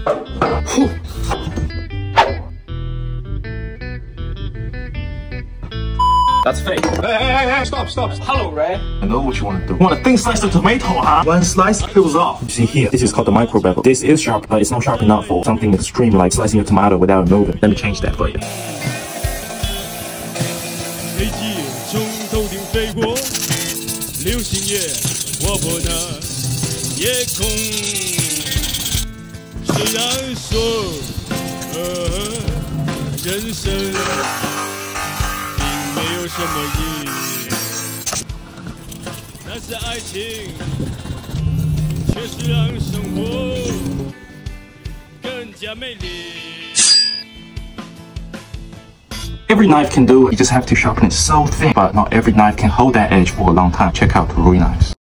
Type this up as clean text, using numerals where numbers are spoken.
That's fake. Hey, stop. Hello, Ray. I know what you want to do. You want a thin slice of tomato, huh? One slice peels off. You see here, this is called the micro bevel. This is sharp, but it's not sharp enough for something extreme like slicing a tomato without moving. Let me change that for you. 飞机从头顶飞过，流星也划破那夜空。虽然说，人生并没有什么意义，但是爱情确实让生活更加美丽。 Every knife can do it, you just have to sharpen it so thin, but not every knife can hold that edge for a long time. Check out Rui knives.